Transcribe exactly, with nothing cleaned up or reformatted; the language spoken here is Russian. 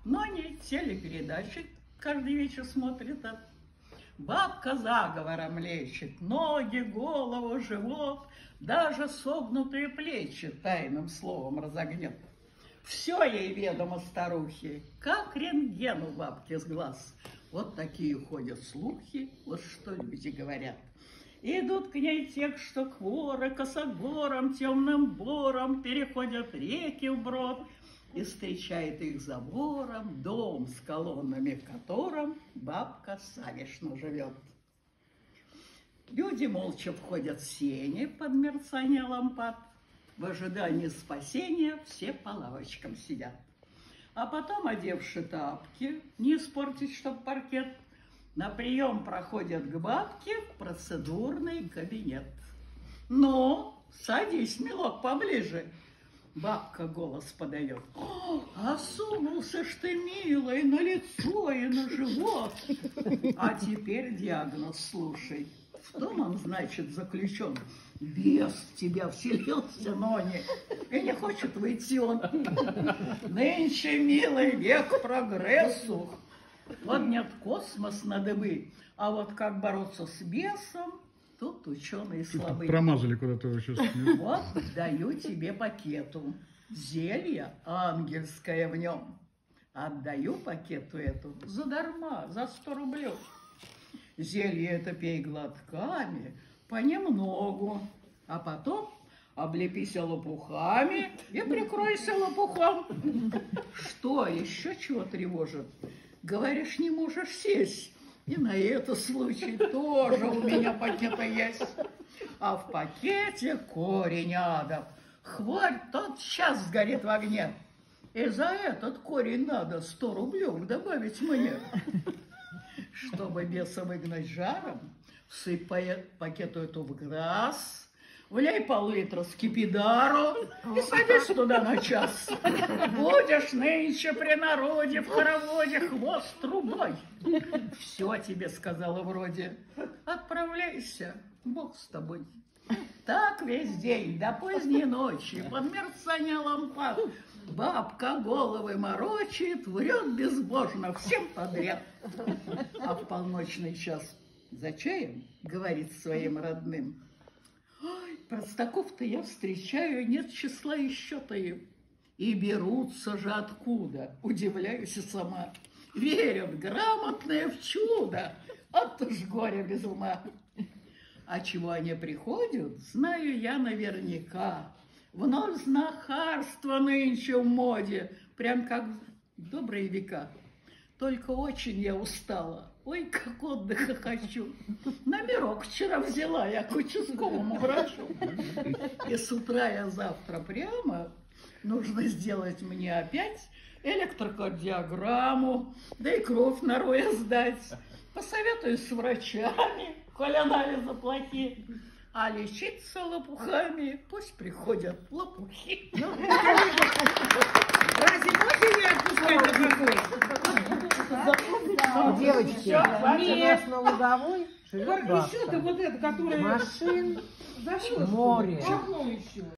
но не телепередачи каждый вечер смотрит. А бабка заговором лечит, ноги, голову, живот, даже согнутые плечи тайным словом разогнет. Все ей ведомо старухи, как рентген у бабки с глаз. Вот такие ходят слухи, вот что люди говорят. Идут к ней те, что хворы, косогором, темным бором переходят реки вброд, и встречает их забором дом с колоннами, в котором бабка Савишна живет. Люди молча входят в сени под мерцание лампад. В ожидании спасения все по лавочкам сидят. А потом, одевши тапки, не испортить, чтоб паркет, на прием проходят к бабке в процедурный кабинет. Ну, садись, милок, поближе. Бабка голос подает. Осунулся ж ты, милый, на лицо и на живот. А теперь диагноз слушай. В том он, значит, заключен. Бес в тебя вселился, но не, и не хочет выйти он. Нынче, милый, век прогрессу. Поднят космос на дыбы. А вот как бороться с бесом, тут ученые слабы. Промазали куда-то его сейчас. Вот даю тебе пакету. Зелье ангельское в нем. Отдаю пакету эту задарма, за сто рублей. Зелье это пей глотками, понемногу, а потом облепись лопухами и прикройся лопухом. Что еще чего тревожит? Говоришь, не можешь сесть. И на этот случай тоже у меня пакета есть. А в пакете корень адов. Хворь тотчас сгорит в огне. И за этот корень надо сто рублей добавить мне. Чтобы беса выгнать жаром, всыпь пакету эту в глаз, влей пол-литра скипидару и садись туда на час. Будешь нынче при народе в хороводе хвост трубой. Все тебе сказала вроде. Отправляйся, Бог с тобой. Так весь день до поздней ночи под мерцание лампад бабка головы морочит, врет безбожно всем подряд. А в полночный час за чаем говорит своим родным: ой, простаков-то я встречаю, нет числа и счета им. И берутся же откуда, удивляюсь и сама. Верят грамотные в чудо, от уж горя без ума. А чего они приходят, знаю я наверняка. Вновь знахарство нынче в моде, прям как в добрые века. Только очень я устала, ой, как отдыха хочу. Номерок вчера взяла я к участковому врачу. И с утра я завтра прямо нужно сделать мне опять электрокардиограмму, да и кровь на роя сдать. Посоветуюсь с врачами, коль анализы плохие. А лечиться лопухами пусть приходят лопухи. Разве можно не отпускать такой? Девочки, у нас на Луговой живет бабка. Еще-то вот это, которое... Машин, За что? море. Чего еще?